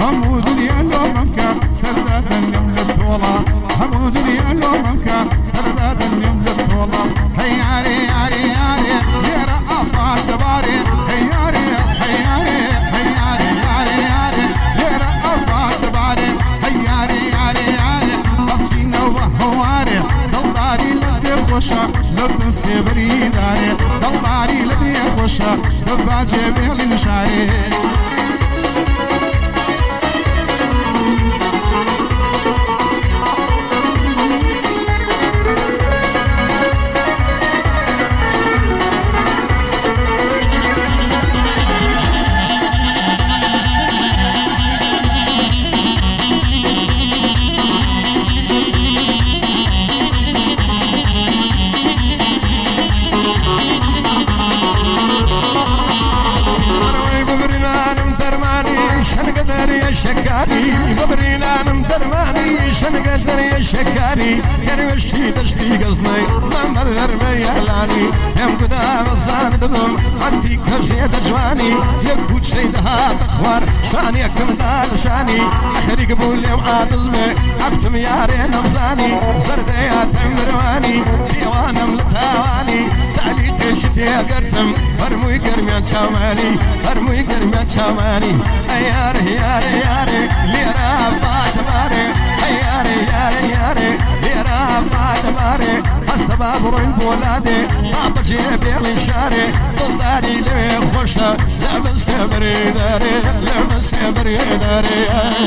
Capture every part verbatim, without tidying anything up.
همو دنيا لومك سرداد يملك طولا همو دنيا لومك سرداد يملك طولا هي ياري ياري ياري يرى أفعال دباري هي ياري هي ياري هي ياري ياري ياري يرى أفعال دباري هي ياري ياري ياري أبشينا وهواري دلداري لدي خوشا لبن سيبري داري دلداري لدي خوشا لباجي بيلي نشاري شكاري ببرينا مدرماني شن قدر يا شكاري كروشتي تشتي قصني ما مرر ميالاني يم قدام الزان دبم عندي كرشي دجواني يكوت شي دهات اخوار شاني يكم دال شاني اخري قبول يوم عاطزمي اكتم يارين نمزاني زرديات مرواني ديوانا ملتاواني تعلي تشتي قرتم فرموي قرميان شاماني فرموي قرميان شاماني اياري ياري ياري ليرا باتباري ياري ياري ياري ليرا باتباري السباب روين بولادي بابا جيبي الانشاري ضداري لي خوشة لعب السبري داري لعب السبري داري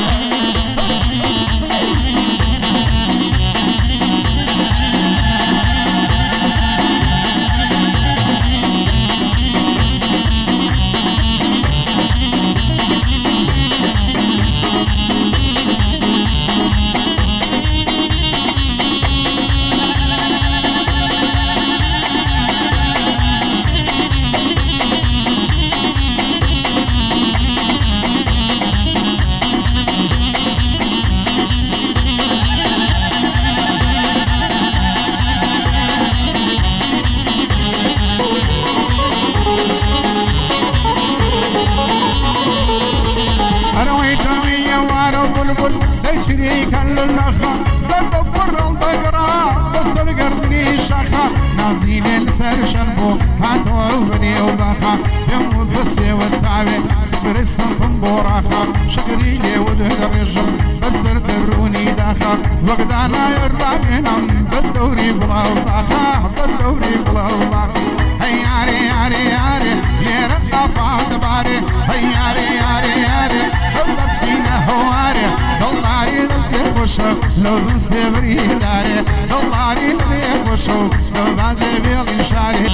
شريك للنخا زاد برا البقرة بس القردني شخا نازين السر شنبو هاتوا بني وباخا يوم بسي والتعبي سكر السنطن بوراخا شكري لي وده الرجل بس دروني داخا وقدانا يرابينا بالدوري بلا وباخا بالدوري بلا وباخا هي ياري ياري ياري ليرا أفعال دباري هي ياري ياري ياري ببسينا هواري دلاري لدي خوشو لو بنسيبري داري دلاري لدي خوشو لو باجي بيلي شاري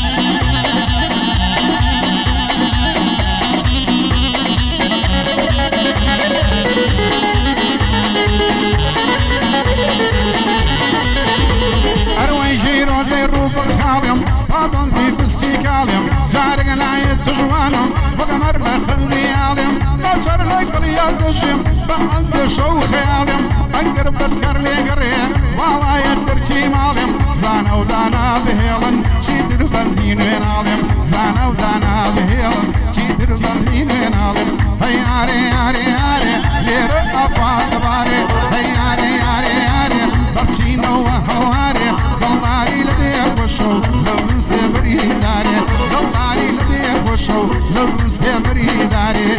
أروي جيرو ديرو بالخاليم فاضن في بستيكاليم جارقنا يتجوانم وقمر مخلي عاليم بشر لك اليدشم بقلب شو خياليم انقر بذكر لي قرير والله يدرتي ماليم زانا ودانا بهيلن شيتر بندين وين عاليم زانا ودانا بهيلن شيتر بندين وين عاليم هياري ياري ياري لير أفعال دباري هياري ياري ياري ببشينو وهواري دلاري لدي وشو لو نسيبري داري دلاري لدي وشو لو نسيبري داري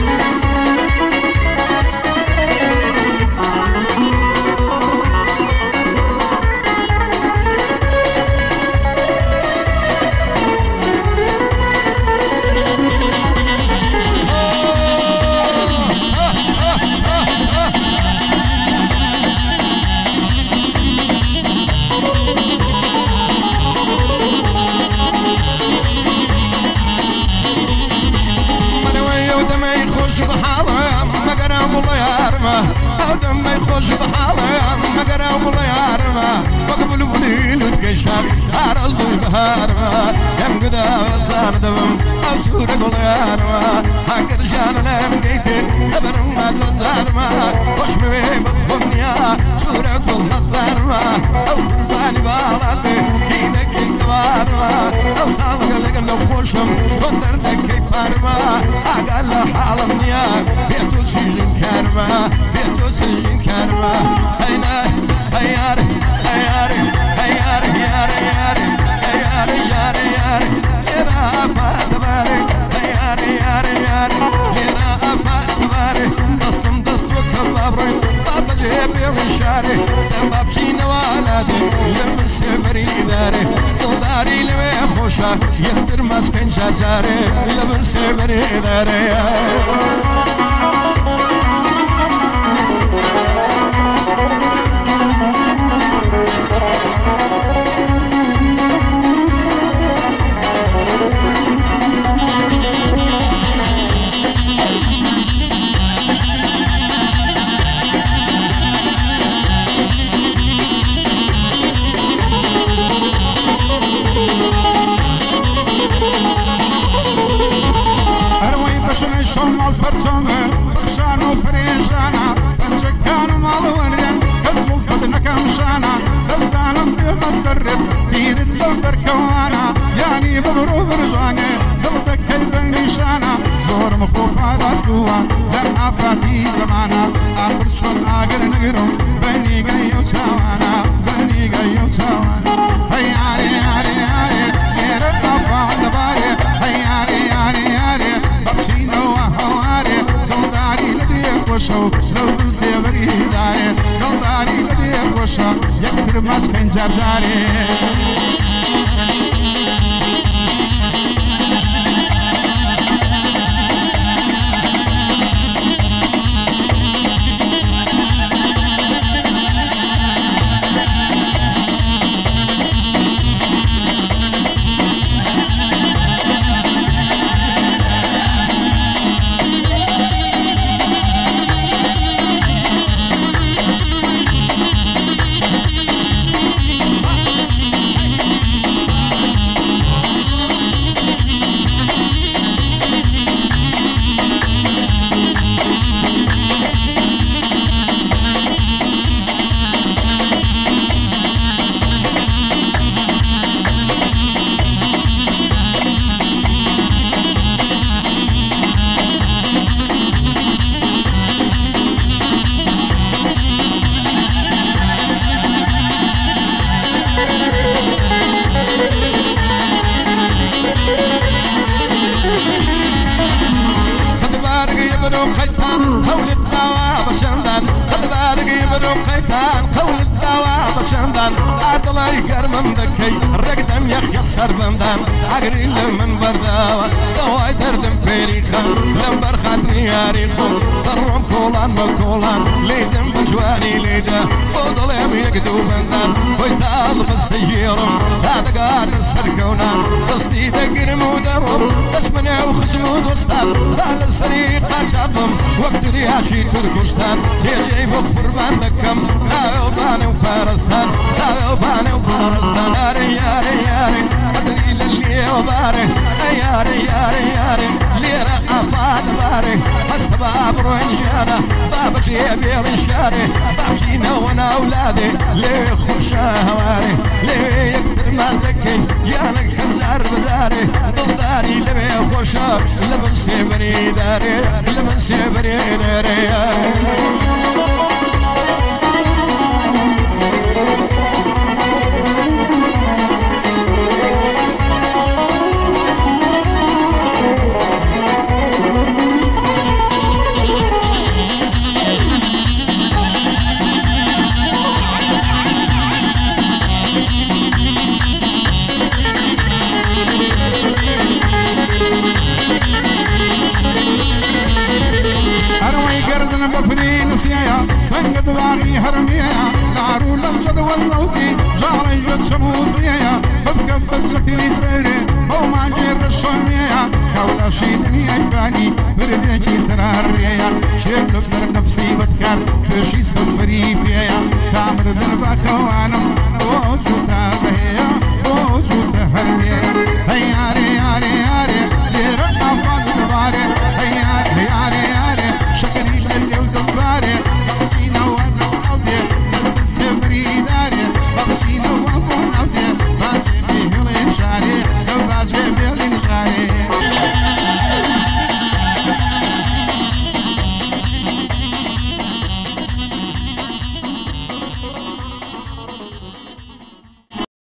دم ما يخش بحالة مقرا ولا يعرفه وقبل وليل وتقشر عرض بهارمه يم قدا وصار دم أسورك ولا يعرفه هكر جانا من قيتي أبر ما تنزارمه وش مي بفنيا سورك ولا صارمه أو قرباني بالاتي هينك يتبارمه أو صالك لك لو خوشم وندردك كيف بارمه أقل حالم نيا بيتوشي سجن كرمه بيتو سجن كرمه هينا هيار هيار هيار يار يار هيار يار يار يرا أفاد بارك هيار يار يار يرا أفاد بارك دستم دستوك الضبرين بابا جيبي وشاري دم بشين والادي لمن سفري داري داري لوي خوشا يختر مسكن شجاري لمن سفري داري شم الفرسانة فرشانو فريشانا بنشك كانوا مالورين كذبوا فتنا كمشانا الزانم بمسرف تير اللوبر كوانا يعني بغرو برجانة قلتك كيف النشانة زور مخوف هذا سلوة لما فاتي زمانا آخر شون آقر نقرم بني قيو تاوانا بني قيو تاوانا هياري ياري ياري ياري أفا دباري هياري ياري ياري بابشينو وهواري قلداري لدي وشو لو بنسي بريداري قلداري لدي وشو يكتر مسكن جرجاري سربندان عقري لمن برداوة دواي دردم فريخا لمبر خاطري ياريخو ضرهم كولان بكولان ليدم بجواني ليدا وضلهم يقدو بندان ويتال بالسييرم هذا قاد السركونان دستي دقر مودرهم اسمني وخصمو دوستان بال السريقة شابهم وقت رياشي تركستان تيجي بخبر بندكم هاو باني وفارستان هاو باني وفارستان ياري ياري ياري أدري للي وباري ياري ياري ياري ليرا أفاد باري السباب رنجانا بابا جيبي رنشاري بابشينا وانا أولادي ليه خرشا هواري ليه يكتر مالدكي يانك كنزار بداري ضلداري لبي خوشا لمن سيبري داري لمن سيبري داري دواغي هرمية نارو لنجد واللوزي جاري جد شموزية ببقى ببشتري سيري او ما جير الشومية كولا شيدني ايفاني برديجي سرارية شيب لبنر نفسي بتكار كشي سفري بيا تامر دنبا خوانم